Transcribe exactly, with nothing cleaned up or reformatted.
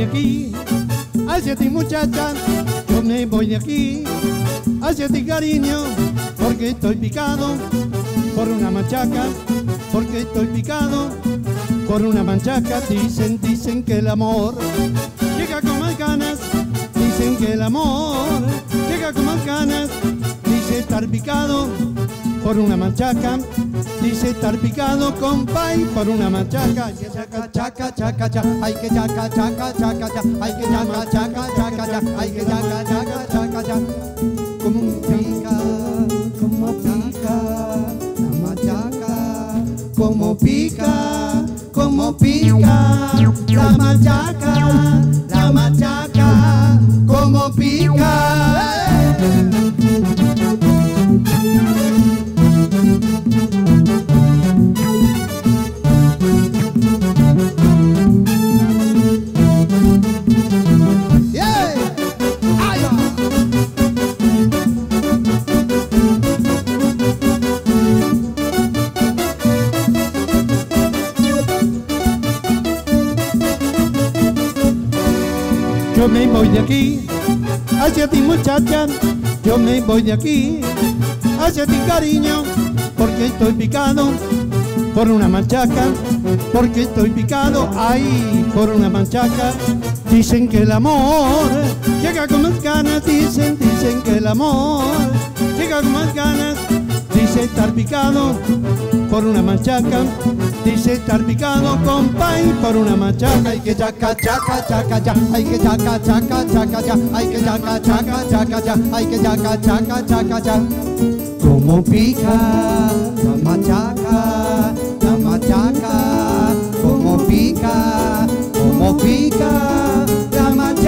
aquí hacia ti, muchacha, yo me voy de aquí hacia ti, cariño, porque estoy picado por una machaca, porque estoy picado por una manchaca. Dicen, dicen que el amor llega con más ganas, dicen que el amor llega con más ganas. Dice estar picado por una manchaca, dice estar picado, compay, por una manchaca. Chaca, chaca, chaca, chaca, ay que chaca, chaca, chaca, chaca, ay que chaca, chaca, chaca, chaca, ay que chaca, chaca, chaca, chaca. Como pica, como pica la machaca, como pica, como pica la machaca, la machaca, como pica. Yo me voy de aquí hacia ti, muchacha, yo me voy de aquí hacia ti, cariño, porque estoy picado por una manchaca, porque estoy picado, ay, por una manchaca. Dicen que el amor llega con más ganas, dicen, dicen que el amor llega con más ganas. Dice estar picado por una manchaca, dice estar picado, compay, por una machaca. Ay que chaca, chaca, chaca, chaca, ay que chaca, chaca, chaca, chaca, ay que chaca, chaca, chaca, chaca, ay que chaca, chaca, chaca, chaca. Como pica la machaca, la machaca, como pica, como pica la machaca.